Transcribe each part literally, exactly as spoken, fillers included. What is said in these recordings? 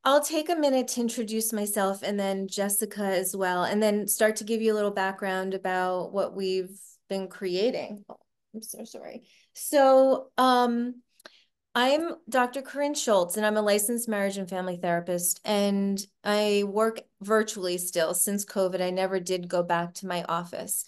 I'll take a minute to introduce myself and then Jessica as well, and then start to give you a little background about what we've been creating. Oh, I'm so sorry. So, um, I'm Doctor Corinne Schultz, and I'm a licensed marriage and family therapist, and I work virtually still since COVID. I never did go back to my office.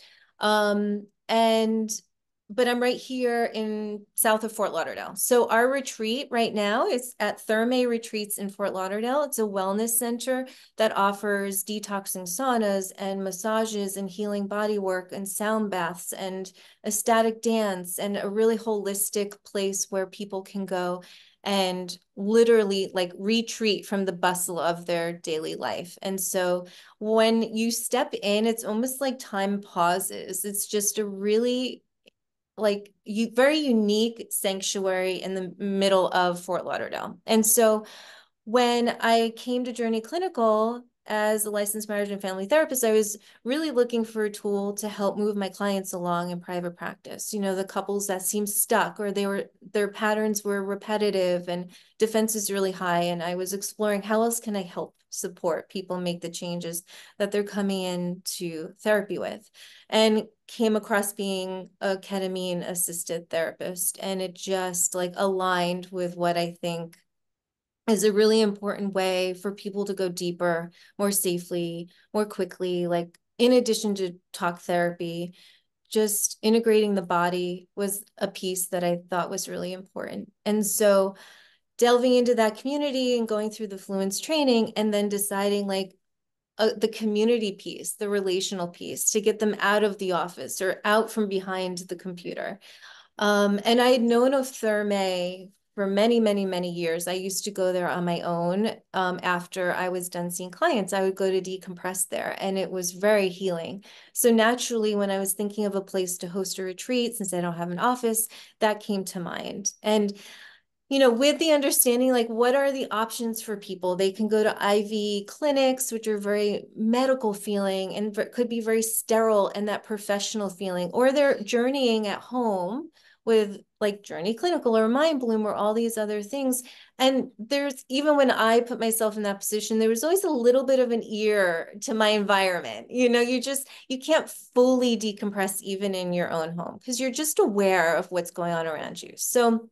Um, and but I'm right here in south of Fort Lauderdale. So our retreat right now is at Thermae Retreats in Fort Lauderdale. It's a wellness center that offers detoxing saunas and massages and healing body work and sound baths and ecstatic dance and a really holistic place where people can go and literally like retreat from the bustle of their daily life. And so when you step in, it's almost like time pauses. It's just a really like you very unique sanctuary in the middle of Fort Lauderdale. And so when I came to Journey Clinical as a licensed marriage and family therapist, I was really looking for a tool to help move my clients along in private practice. You know, the couples that seemed stuck or they were their patterns were repetitive and defenses really high. And I was exploring how else can I help support people make the changes that they're coming into therapy with. And came across being a ketamine assisted therapist. And it just like aligned with what I think is a really important way for people to go deeper, more safely, more quickly. Like in addition to talk therapy, just integrating the body was a piece that I thought was really important. And so delving into that community and going through the Fluence training and then deciding like uh, the community piece, the relational piece to get them out of the office or out from behind the computer. Um, and I had known of Thermae for many, many, many years. I used to go there on my own. Um, after I was done seeing clients, I would go to decompress there, and it was very healing. So naturally, when I was thinking of a place to host a retreat, since I don't have an office, that came to mind. And you know, with the understanding, like, what are the options for people? They can go to I V clinics, which are very medical feeling and could be very sterile and that professional feeling, or they're journeying at home with like Journey Clinical or Mind Bloom or all these other things. And there's, even when I put myself in that position, there was always a little bit of an ear to my environment. You know, you just, you can't fully decompress even in your own home because you're just aware of what's going on around you. So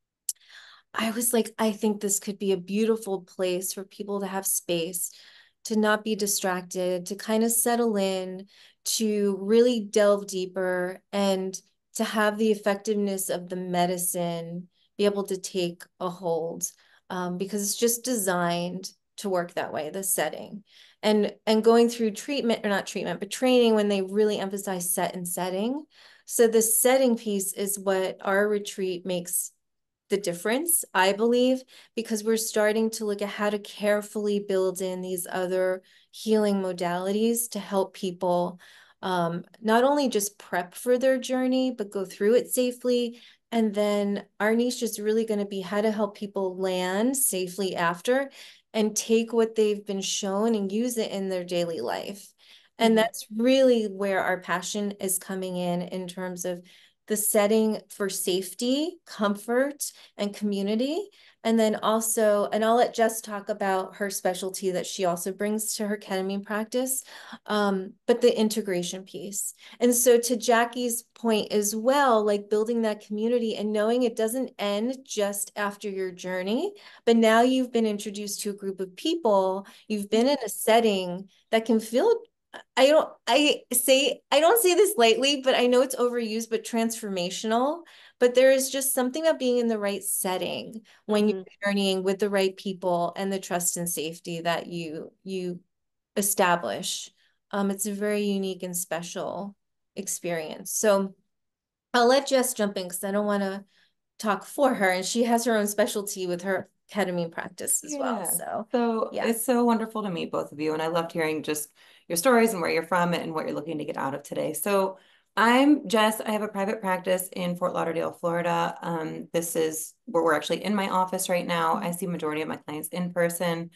I was like, I think this could be a beautiful place for people to have space, to not be distracted, to kind of settle in, to really delve deeper and to have the effectiveness of the medicine be able to take a hold, um, because it's just designed to work that way, the setting. And and going through treatment, or not treatment, but training when they really emphasize set and setting. So the setting piece is what our retreat makes the difference, I believe, because we're starting to look at how to carefully build in these other healing modalities to help people um, not only just prep for their journey, but go through it safely. And then our niche is really going to be how to help people land safely after and take what they've been shown and use it in their daily life. And Mhm. that's really where our passion is coming in, in terms of the setting for safety, comfort, and community. And then also, and I'll let Jess talk about her specialty that she also brings to her ketamine practice, um, but the integration piece. And so to Jackie's point as well, like building that community and knowing it doesn't end just after your journey, but now you've been introduced to a group of people, you've been in a setting that can feel, I don't, I say, I don't say this lightly, but I know it's overused, but transformational. But there is just something about being in the right setting when you're Mhm. journeying with the right people and the trust and safety that you you establish. Um, it's a very unique and special experience. So I'll let Jess jump in because I don't want to talk for her, and she has her own specialty with her ketamine practice as well. Yeah. So So yeah. it's so wonderful to meet both of you. And I loved hearing just your stories and where you're from and what you're looking to get out of today. So I'm Jess. I have a private practice in Fort Lauderdale, Florida. Um, this is where we're actually in my office right now. I see majority of my clients in person.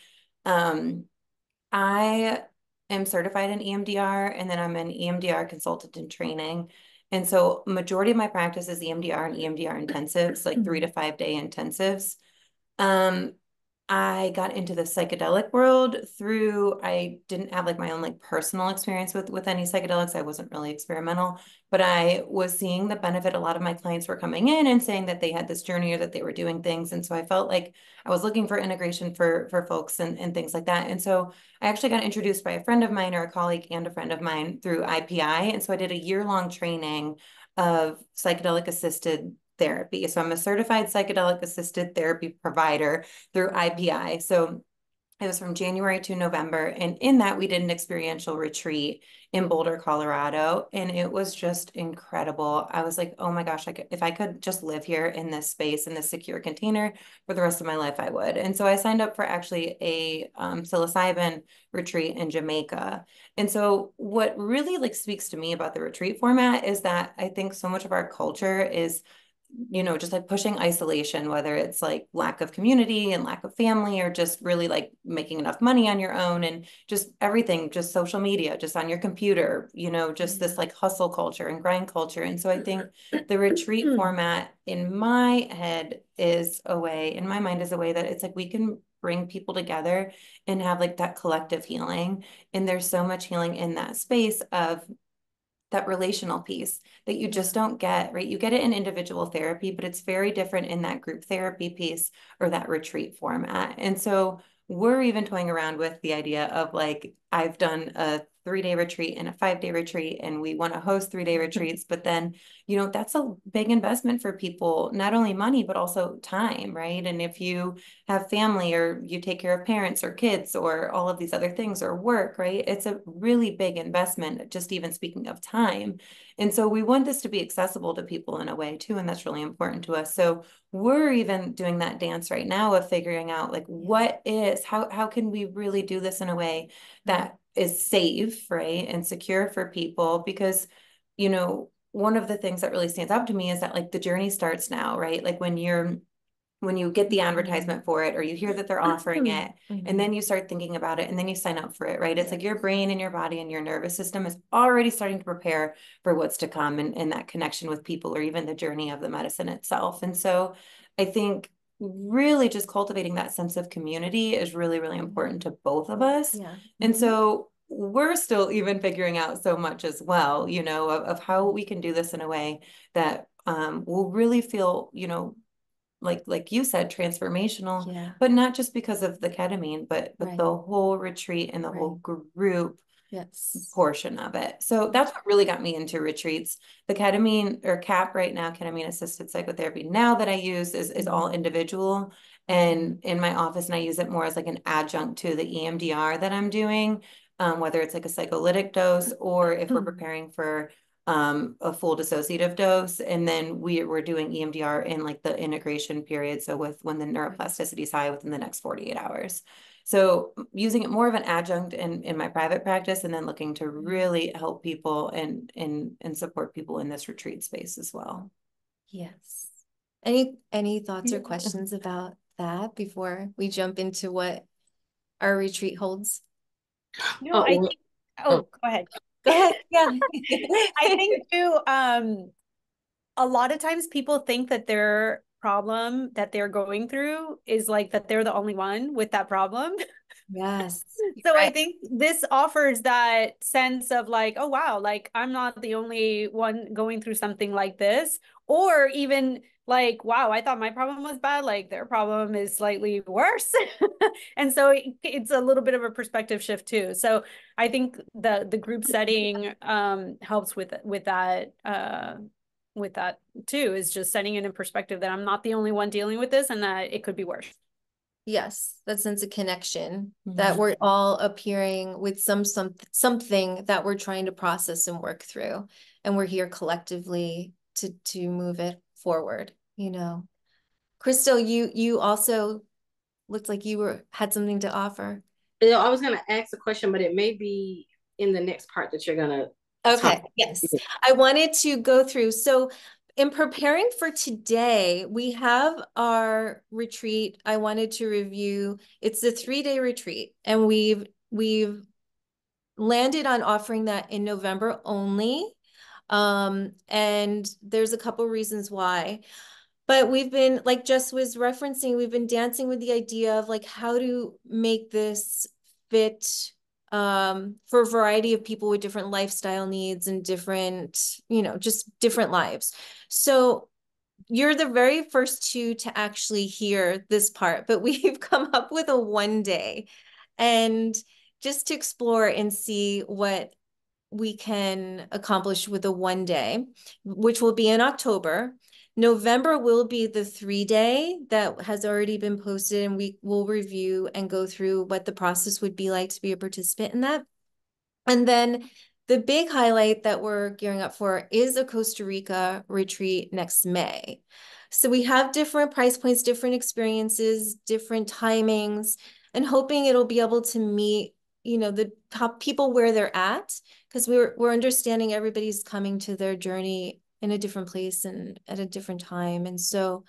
Um, I am certified in E M D R, and then I'm an E M D R consultant in training. And so majority of my practice is E M D R and E M D R intensives, like three to five day intensives. Um, I got into the psychedelic world through, I didn't have like my own like personal experience with with any psychedelics. I wasn't really experimental, but I was seeing the benefit. A lot of my clients were coming in and saying that they had this journey or that they were doing things. And so I felt like I was looking for integration for for folks and, and things like that. And so I actually got introduced by a friend of mine or a colleague and a friend of mine through I P I. And so I did a year-long training of psychedelic assisted therapy. So I'm a certified psychedelic assisted therapy provider through I P I. So it was from January to November. And in that, we did an experiential retreat in Boulder, Colorado. And it was just incredible. I was like, oh my gosh, I could, if I could just live here in this space, in this secure container for the rest of my life, I would. And so I signed up for actually a um, psilocybin retreat in Jamaica. And so what really like speaks to me about the retreat format is that I think so much of our culture is, you know, just like pushing isolation, whether it's like lack of community and lack of family, or just really like making enough money on your own and just everything, just social media, just on your computer, you know, just this like hustle culture and grind culture. And so I think the retreat format in my head is a way, in my mind is a way that it's like we can bring people together and have like that collective healing. And there's so much healing in that space of that relational piece that you just don't get, right? You get it in individual therapy, but it's very different in that group therapy piece or that retreat format. And so we're even toying around with the idea of like, I've done a three day retreat and a five day retreat, and we want to host three day retreats, but then, you know, that's a big investment for people, not only money, but also time, right? And if you have family or you take care of parents or kids or all of these other things or work, right? It's a really big investment, just even speaking of time. And so we want this to be accessible to people in a way too, and that's really important to us. So we're even doing that dance right now of figuring out like what is, how, how can we really do this in a way that is safe, right, and secure for people? Because, you know, one of the things that really stands out to me is that like the journey starts now, right? Like when you're when you get the advertisement for it or you hear that they're offering it, Mhm. and then you start thinking about it and then you sign up for it, right? It's like your brain and your body and your nervous system is already starting to prepare for what's to come, and, and that connection with people or even the journey of the medicine itself. And so I think really just cultivating that sense of community is really, really important to both of us. Yeah. And Mhm. so we're still even figuring out so much as well, you know, of, of how we can do this in a way that um, will really feel, you know, like like you said, transformational, Yeah. but not just because of the ketamine, but but Right. the whole retreat and the whole Right. group Yes. portion of it. So that's what really got me into retreats. The ketamine or CAP right now, ketamine assisted psychotherapy now that I use is, is all individual and in my office, and I use it more as like an adjunct to the E M D R that I'm doing, um, whether it's like a psycholytic dose or if we're preparing for um, a full dissociative dose. And then we, we're doing E M D R in like the integration period. So with when the neuroplasticity is high within the next forty-eight hours. So using it more of an adjunct in, in my private practice, and then looking to really help people and, and, and support people in this retreat space as well. Yes. Any any thoughts or questions about that before we jump into what our retreat holds? No, I think, oh, oh, go ahead. Go ahead. Yeah. I think too, um, a lot of times people think that their problem that they're going through is like that they're the only one with that problem. Yes. So I Right. think this offers that sense of like, oh, wow, like I'm not the only one going through something like this. Or even like, wow, I thought my problem was bad. Like their problem is slightly worse. And so it, it's a little bit of a perspective shift too. So I think the the group setting um, helps with with that uh, with that too, is just setting it in perspective that I'm not the only one dealing with this and that it could be worse. Yes, that sense of connection Mhm. that we're all appearing with some some something that we're trying to process and work through, and we're here collectively to to move it forward, you know. Crystal, you you also looked like you were had something to offer. you know, I was gonna ask a question, but it may be in the next part that you're gonna Okay, talk. yes. I wanted to go through. So in preparing for today, we have our retreat. I wanted to review. It's a three-day retreat, and we've we've landed on offering that in November only. Um, and there's a couple reasons why. but we've been, like Jess was referencing, we've been dancing with the idea of like how to make this fit um, for a variety of people with different lifestyle needs and different, you know, just different lives. So you're the very first two to actually hear this part, but we've come up with a one day and just to explore and see what we can accomplish with a one day, which will be in October. November will be the three day that has already been posted, and we will review and go through what the process would be like to be a participant in that. And then the big highlight that we're gearing up for is a Costa Rica retreat next May. So we have different price points, different experiences, different timings, and hoping it'll be able to meet, you know, the top people where they're at, because we're we're understanding everybody's coming to their journey in a different place and at a different time. And so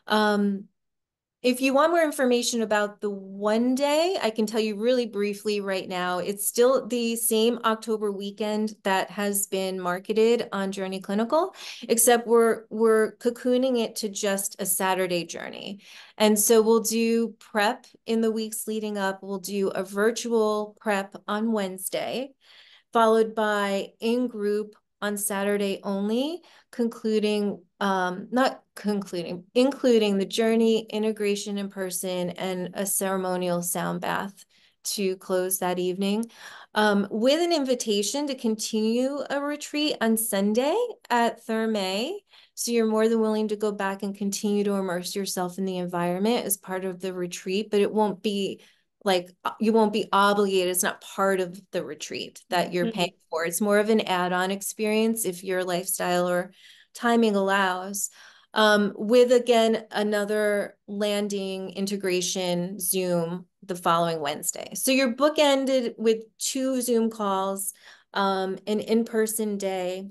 um if you want more information about the one day, I can tell you really briefly right now. It's still the same October weekend that has been marketed on Journey Clinical, except we're we're cocooning it to just a Saturday journey. And so we'll do prep in the weeks leading up. We'll do a virtual prep on Wednesday, followed by in-group on Saturday only, concluding, um, not concluding, including the journey, integration in person, and a ceremonial sound bath to close that evening, um, with an invitation to continue a retreat on Sunday at Thermae. So you're more than willing to go back and continue to immerse yourself in the environment as part of the retreat, but it won't be like, you won't be obligated. It's not part of the retreat that you're Mm-hmm. paying for. It's more of an add-on experience if your lifestyle or timing allows. Um, with, again, another landing integration Zoom the following Wednesday. So you're bookended with two Zoom calls, um, an in-person day.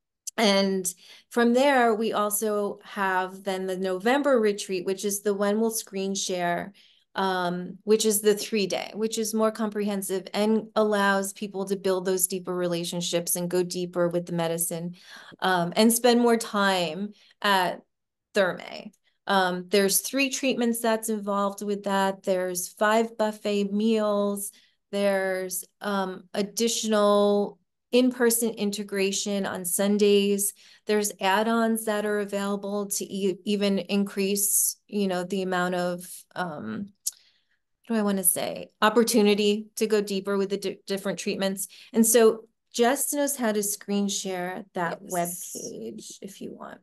And from there, we also have then the November retreat, which is the one we'll screen share, um, which is the three day, which is more comprehensive and allows people to build those deeper relationships and go deeper with the medicine, um, and spend more time at Thermae. Um, there's three treatments that's involved with that. There's five buffet meals. There's um, additional in-person integration on Sundays. There's add-ons that are available to e even increase, you know, the amount of, um, what do I want to say, opportunity to go deeper with the di different treatments. And so Jess knows how to screen share that yes. web page if you want.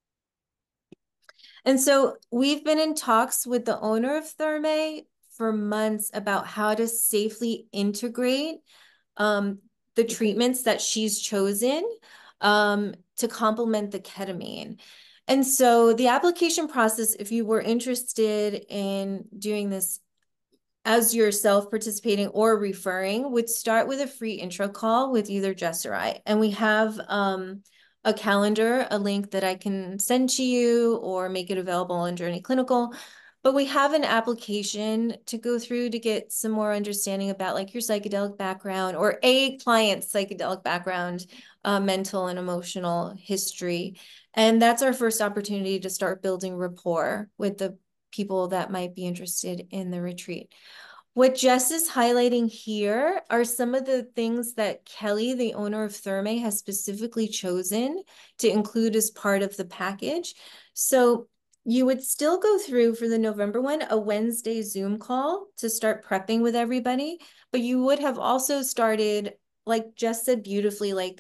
And so we've been in talks with the owner of Thermae for months about how to safely integrate um, the treatments that she's chosen um, to complement the ketamine. And so the application process, if you were interested in doing this as yourself participating or referring, would start with a free intro call with either Jess or I. And we have um, a calendar, a link that I can send to you or make it available on Journey Clinical. But we have an application to go through to get some more understanding about like your psychedelic background or a client's psychedelic background, uh, mental and emotional history. And that's our first opportunity to start building rapport with the people that might be interested in the retreat. What Jess is highlighting here are some of the things that Kelly, the owner of Thermae, has specifically chosen to include as part of the package. So you would still go through for the November one, a Wednesday Zoom call to start prepping with everybody, but you would have also started, like Jess said beautifully, like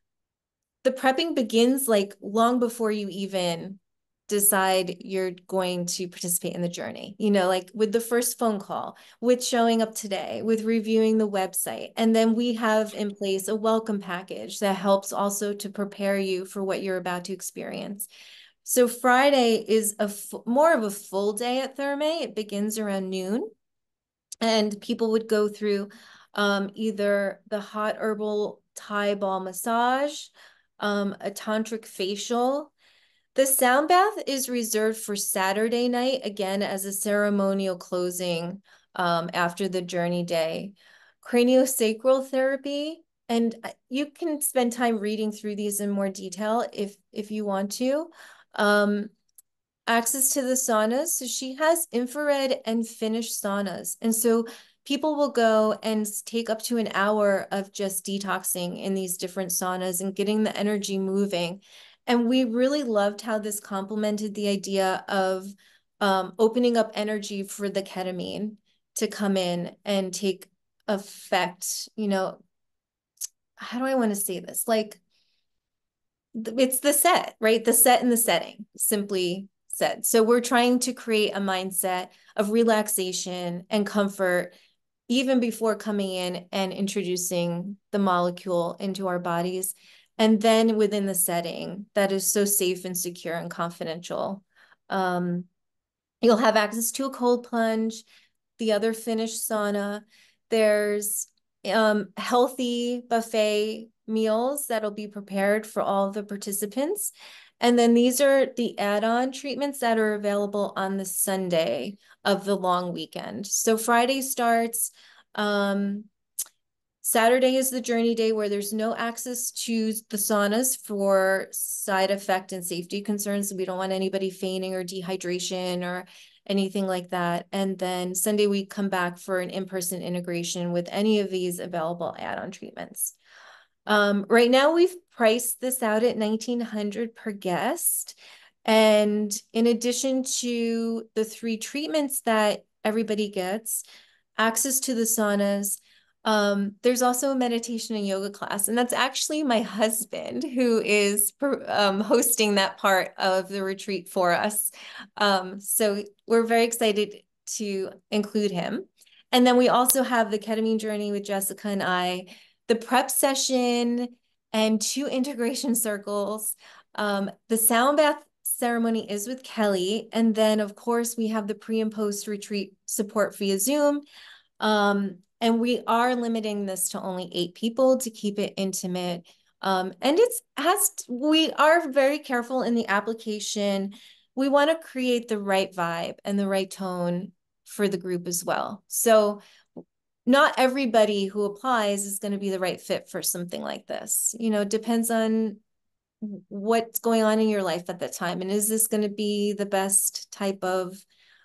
the prepping begins like long before you even decide you're going to participate in the journey, you know, like with the first phone call, with showing up today, with reviewing the website. And then we have in place a welcome package that helps also to prepare you for what you're about to experience. So Friday is a more of a full day at Thermae. It begins around noon and people would go through um, either the hot herbal Thai ball massage, um, a tantric facial. The sound bath is reserved for Saturday night, again, as a ceremonial closing um, after the journey day. Craniosacral therapy, and you can spend time reading through these in more detail if, if you want to. Um, access to the saunas. So she has infrared and Finnish saunas. And so people will go and take up to an hour of just detoxing in these different saunas and getting the energy moving. And we really loved how this complemented the idea of um, opening up energy for the ketamine to come in and take effect. You know, how do I want to say this? Like, it's the set, right? The set and the setting, simply said. So we're trying to create a mindset of relaxation and comfort even before coming in and introducing the molecule into our bodies. And then within the setting that is so safe and secure and confidential. Um, you'll have access to a cold plunge, the other Finnish sauna. There's um, healthy buffet meals that'll be prepared for all the participants. And then these are the add-on treatments that are available on the Sunday of the long weekend. So Friday starts, um, Saturday is the journey day where there's no access to the saunas for side effect and safety concerns. We don't want anybody fainting or dehydration or anything like that. And then Sunday we come back for an in-person integration with any of these available add-on treatments. Um, right now we've priced this out at nineteen hundred dollars per guest. And in addition to the three treatments that everybody gets, access to the saunas, um, there's also a meditation and yoga class. And that's actually my husband who is um, hosting that part of the retreat for us. Um, so we're very excited to include him. And then we also have the ketamine journey with Jessica and I, the prep session, and two integration circles. Um, the sound bath ceremony is with Kelly. And then, of course, we have the pre and post retreat support via Zoom. Um, and we are limiting this to only eight people to keep it intimate. Um, and it's has to, we are very careful in the application. We want to create the right vibe and the right tone for the group as well. So not everybody who applies is going to be the right fit for something like this. You know, it depends on what's going on in your life at that time. And is this going to be the best type of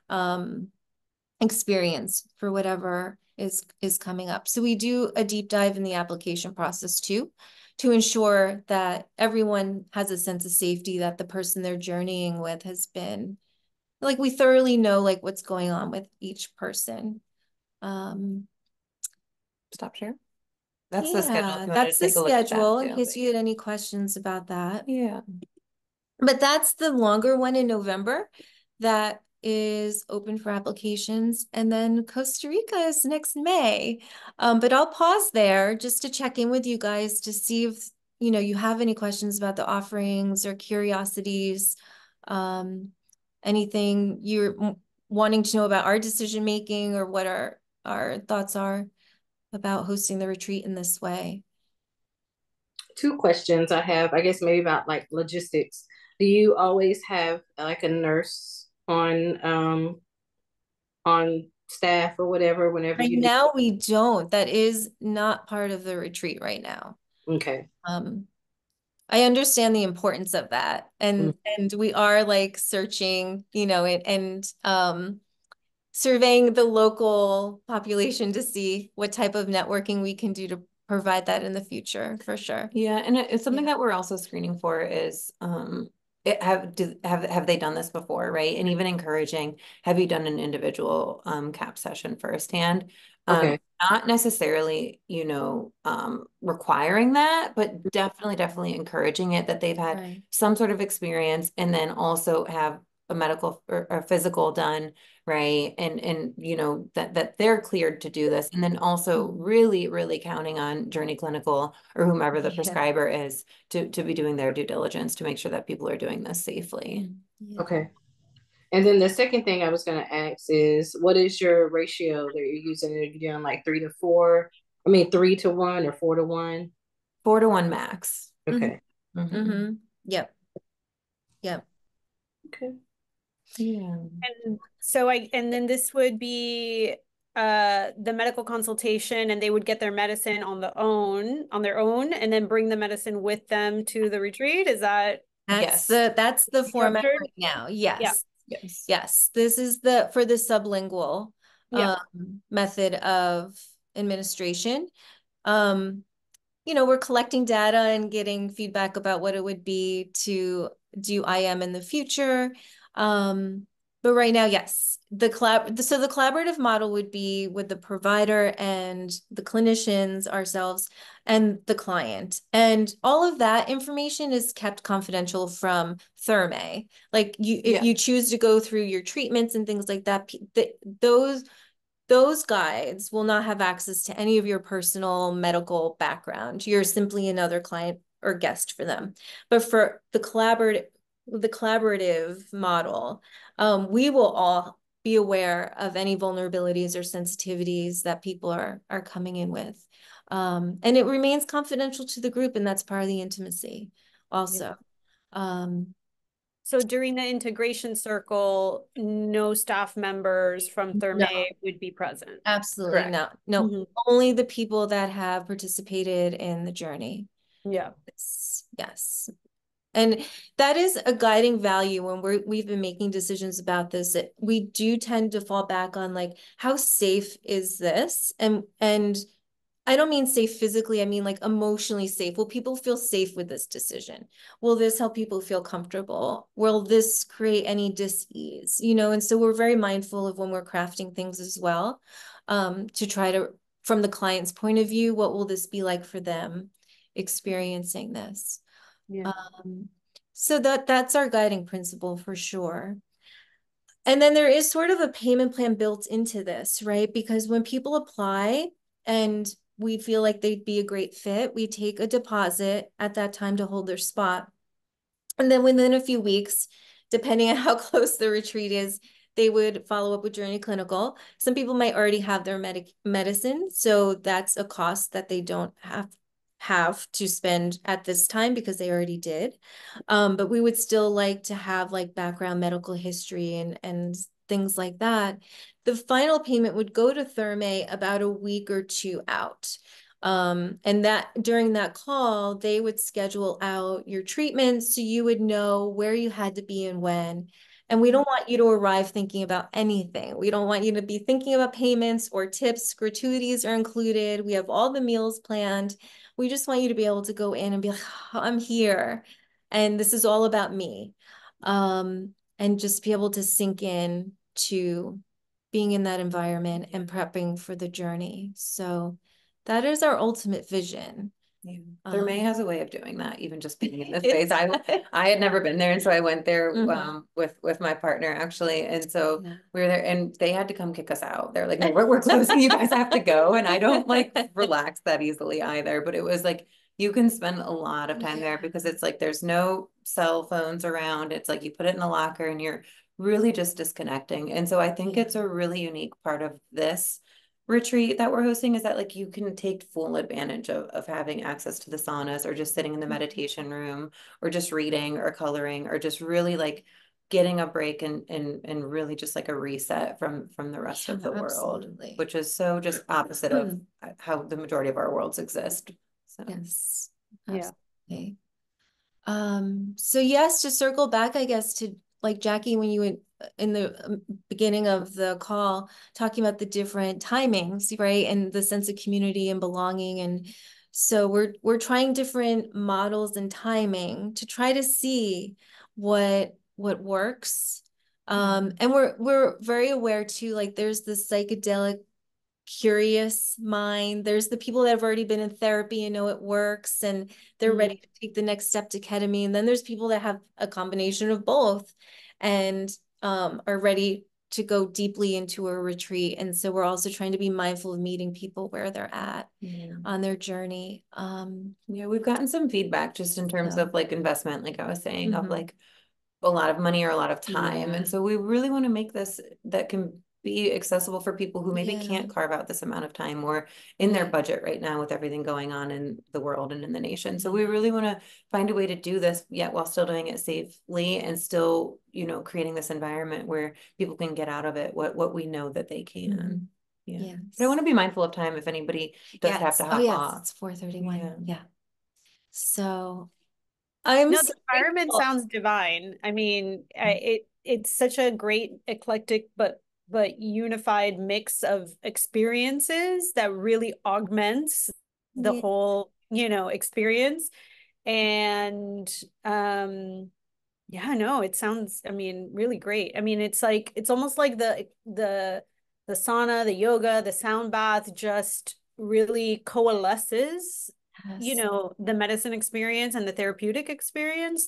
um, experience for whatever is, is coming up? So we do a deep dive in the application process too, to ensure that everyone has a sense of safety, that the person they're journeying with has been, like, we thoroughly know like what's going on with each person. Um, Stop share. That's yeah, the schedule. that's the schedule in case too, you had any questions about that. Yeah. But that's the longer one in November that is open for applications. And then Costa Rica is next May. Um, but I'll pause there just to check in with you guys to see if, you know, you have any questions about the offerings or curiosities, um, anything you're wanting to know about our decision making or what our, our thoughts are about hosting the retreat in this way. Two questions I have, I guess maybe about like logistics. Do you always have like a nurse on um on staff or whatever whenever Right you now we don't. That is not part of the retreat right now. Okay. Um, I understand the importance of that. And mm. and we are like searching, you know, it and um surveying the local population to see what type of networking we can do to provide that in the future, for sure. Yeah, and it's something yeah. that we're also screening for is um it have do have have they done this before, right? And even encouraging, have you done an individual um CAP session firsthand? Okay. Um, not necessarily, you know, um requiring that, but definitely, definitely encouraging it, that they've had right. some sort of experience, and then also have a medical or, or physical done, right? And, and, you know, that, that they're cleared to do this. And then also really, really counting on Journey Clinical or whomever the yeah. prescriber is to, to be doing their due diligence to make sure that people are doing this safely. Yeah. Okay. And then the second thing I was going to ask is, what is your ratio that you're using? Are you doing like three to four? I mean, three to one or four to one? Four to one max. Okay. Mm-hmm. Mm-hmm. Yep. Yep. Okay. Yeah. And so I, and then this would be uh the medical consultation, and they would get their medicine on the own, on their own, and then bring the medicine with them to the retreat. Is that? That's yes. the, that's the format structured? right now. Yes. Yeah. Yes. Yes, this is the for the sublingual Yeah. um, method of administration. Um, you know, we're collecting data and getting feedback about what it would be to do I M in the future. Um, but right now, yes, the collab so the collaborative model would be with the provider and the clinicians, ourselves, and the client. And all of that information is kept confidential from Therme. Like you, if Yeah. you choose to go through your treatments and things like that, th those those guides will not have access to any of your personal medical background. You're simply another client or guest for them. But for the collaborative, the collaborative model, um, we will all be aware of any vulnerabilities or sensitivities that people are are coming in with. Um, and it remains confidential to the group, and that's part of the intimacy also. Yeah. Um, So during the integration circle, no staff members from Therme no. would be present. Absolutely Correct. not. No, Mhm. only the people that have participated in the journey. Yeah. Yes, yes. And that is a guiding value when we're we've been making decisions about this. That we do tend to fall back on, like, how safe is this? And and I don't mean safe physically, I mean like emotionally safe. Will people feel safe with this decision? Will this help people feel comfortable? Will this create any dis-ease? You know, and so we're very mindful of when we're crafting things as well, um, to try to, from the client's point of view, what will this be like for them experiencing this? Yeah. Um, so that that's our guiding principle for sure. And then there is sort of a payment plan built into this, right? Because when people apply and we feel like they'd be a great fit, we take a deposit at that time to hold their spot. And then within a few weeks, depending on how close the retreat is, they would follow up with Journey Clinical. Some people might already have their medic medicine, so that's a cost that they don't have have to spend at this time because they already did. Um, but we would still like to have like background medical history and and things like that. The final payment would go to Therme about a week or two out. Um, and that during that call, they would schedule out your treatments so you would know where you had to be and when. And we don't want you to arrive thinking about anything. We don't want you to be thinking about payments or tips. Gratuities are included. We have all the meals planned. We just want you to be able to go in and be like, oh, I'm here. And this is all about me. Um, and just be able to sink in to being in that environment and prepping for the journey. So that is our ultimate vision. Yeah. Um, Therme has a way of doing that, even just being in this space. I I had never been there, and so I went there Mhm. um with with my partner actually, and so Yeah. we were there, and they had to come kick us out. They're like, "No, we're we're closing. You guys have to go." And I don't like relax that easily either. But it was like you can spend a lot of time there because it's like there's no cell phones around. It's like you put it in the locker, and you're really just disconnecting. And so I think Yeah. it's a really unique part of this retreat that we're hosting is that like you can take full advantage of, of having access to the saunas or just sitting in the meditation room or just reading or coloring or just really like getting a break and and and really just like a reset from from the rest Yeah, of the world, absolutely. which is so just opposite of how the majority of our worlds exist. So Yes, Yeah. absolutely. Um, so yes, to circle back, I guess, to like Jackie, when you went in the um, beginning of the call, talking about the different timings, right? And the sense of community and belonging. And so we're we're trying different models and timing to try to see what what works. Um, and we're we're very aware too, like there's this psychedelic curious mind. There's the people that have already been in therapy and know it works and they're Mm. ready to take the next step to ketamine. Then there's people that have a combination of both and um, are ready to go deeply into a retreat. And so we're also trying to be mindful of meeting people where they're at yeah. on their journey. Um, Yeah, we've gotten some feedback just in terms so. of like investment, like I was saying, of Mhm. like a lot of money or a lot of time. Yeah. And so we really want to make this that can be accessible for people who maybe Yeah. can't carve out this amount of time or in their Yeah. budget right now with everything going on in the world and in the nation. So we really want to find a way to do this yet while still doing it safely and still, you know, creating this environment where people can get out of it what what we know that they can. Mhm. Yeah. Yes. But I want to be mindful of time if anybody does have Yes. to Oh, hop yes. off. It's four thirty-one. Yeah. Yeah. So I'm No, so the environment grateful. sounds divine. I mean, I, it it's such a great eclectic but but unified mix of experiences that really augments the Yeah. whole, you know, experience. And um yeah, no, it sounds, I mean, really great. I mean, it's like it's almost like the the the sauna, the yoga, the sound bath just really coalesces, you Yes. know, the medicine experience and the therapeutic experience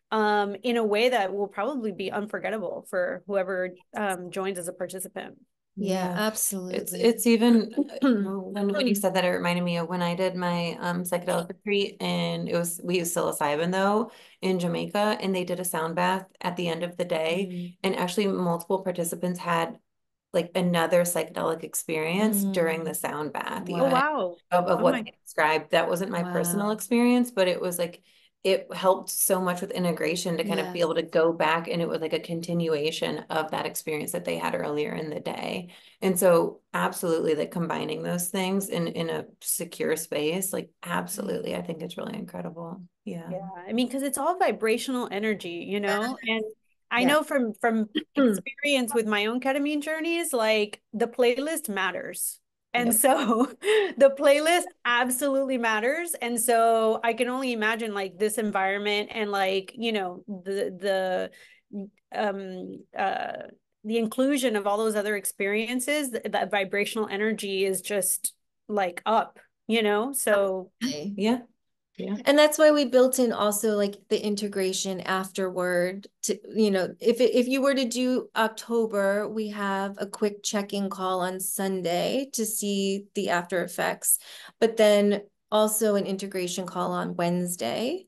um in a way that will probably be unforgettable for whoever um joins as a participant. Yeah, Yeah. It's absolutely. it's even when when you said that, it reminded me of when I did my um psychedelic retreat, and it was we used psilocybin though in Jamaica, and they did a sound bath at the end of the day, Mm. and actually multiple participants had like another psychedelic experience during the Mm. sound bath, Oh, even Wow. wow. of, of Oh what my, they described. That wasn't my personal Wow. experience, but it was like it helped so much with integration to kind of be Yes. able to go back, and it was like a continuation of that experience that they had earlier in the day. And so absolutely, like combining those things in in a secure space, like absolutely, I think it's really incredible. Yeah. yeah. I mean, because it's all vibrational energy, you know? And I Yeah. know from from experience with my own ketamine journeys, like the playlist matters. And Yep. so the playlist absolutely matters. And so I can only imagine like this environment and like, you know, the the um uh the inclusion of all those other experiences, that, that vibrational energy is just like up, you know? So Okay. Yeah. Yeah. And that's why we built in also like the integration afterward to, you know, if it, if you were to do October, we have a quick check-in call on Sunday to see the after effects, but then also an integration call on Wednesday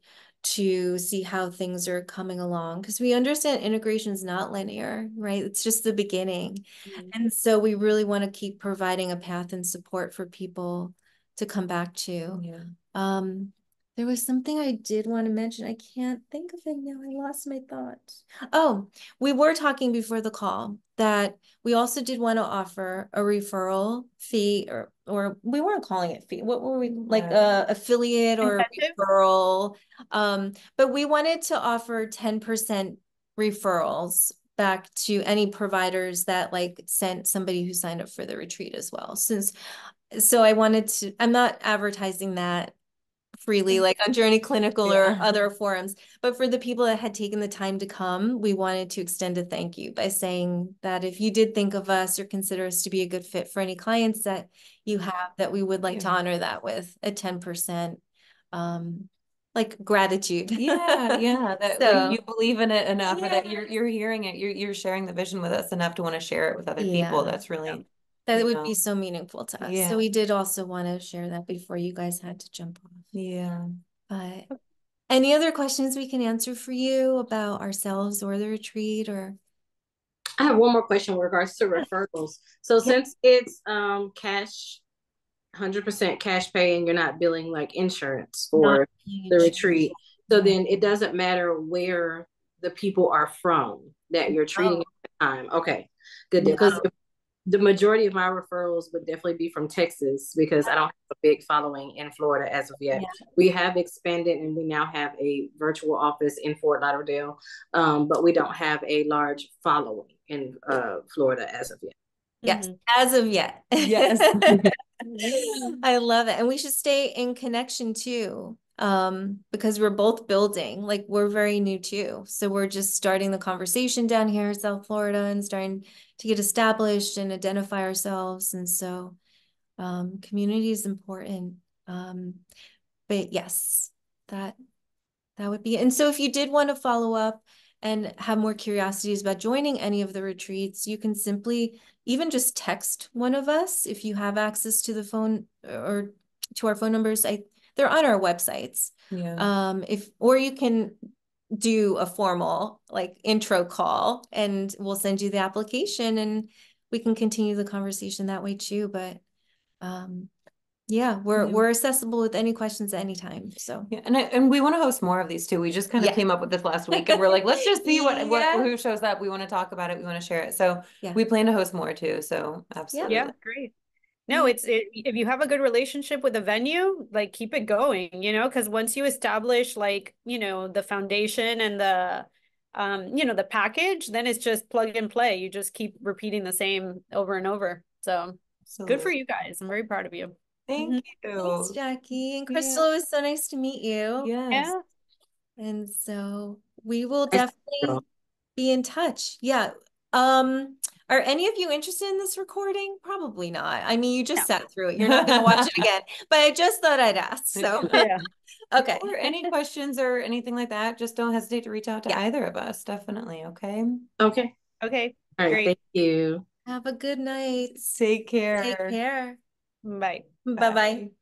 to see how things are coming along. Because we understand integration is not linear, right? It's just the beginning. And so we really want to keep providing a path and support for people to come back to. Yeah. Um, there was something I did want to mention. I can't think of it now. I lost my thought. Oh, we were talking before the call that we also did want to offer a referral fee, or or we weren't calling it fee. What were we, like a affiliate or incentive. referral? Um, but we wanted to offer ten percent referrals back to any providers that like sent somebody who signed up for the retreat as well. Since so I wanted to, I'm not advertising that freely, like on Journey Clinical or Yeah. other forums. But for the people that had taken the time to come, we wanted to extend a thank you by saying that if you did think of us or consider us to be a good fit for any clients that you have, that we would like to Yeah. honor that with a ten percent um like gratitude. Yeah, yeah. That So like you believe in it enough, or that you're yes. you're hearing it, you're you're sharing the vision with us enough to want to share it with other people. Yeah. That's really, That you would know, be so meaningful to us. So yeah, we did also want to share that before you guys had to jump off. yeah. But any other questions we can answer for you about ourselves or the retreat? Or I have one more question with regards to referrals. So yeah. since it's um cash, one hundred percent cash pay, and you're not billing like insurance Not for the huge. retreat, so then it doesn't matter where the people are from that you're treating Oh, at the time. Okay, good deal. no. Because the majority of my referrals would definitely be from Texas, because I don't have a big following in Florida as of yet. Yeah. We have expanded and we now have a virtual office in Fort Lauderdale, um, but we don't have a large following in uh, Florida as of yet. Yes, Mhm. as of yet. Yes. I love it. And we should stay in connection too. Um, because we're both building, like we're very new too. So we're just starting the conversation down here in South Florida and starting to get established and identify ourselves. And so um, community is important. Um, but yes, that that would be. And so if you did want to follow up and have more curiosities about joining any of the retreats, you can simply even just text one of us if you have access to the phone or to our phone numbers. I they're on our websites. Yeah. Um, if or you can do a formal like intro call and we'll send you the application and we can continue the conversation that way too. But um yeah, we're Yeah. we're accessible with any questions at any time. So Yeah, and I, and we want to host more of these too. We just kind of yeah. came up with this last week, and we're like, let's just see what what Yeah. who shows up. We want to talk about it. We want to share it. So Yeah. we plan to host more too. So absolutely. Yeah, great. No, Yeah. it's it, if you have a good relationship with a venue, like keep it going, you know, because once you establish like, you know, the foundation and the um, you know, the package, then it's just plug and play. You just keep repeating the same over and over. So Absolutely. good for you guys. I'm very proud of you. Thank Mhm. you. Thanks, Jackie. And Yeah. Crystal, it was so nice to meet you. Yes. Yeah. And so we will Nice to definitely meet be in touch. Yeah. Um, are any of you interested in this recording? Probably not. I mean, you just No. sat through it. You're not going to watch it again, but I just thought I'd ask. So, Yeah. okay. Or any questions or anything like that, just don't hesitate to reach out to Yeah. either of us. Definitely. Okay. Okay. Okay. All right. Great. Thank you. Have a good night. Take care. Take care. Bye. Bye-bye.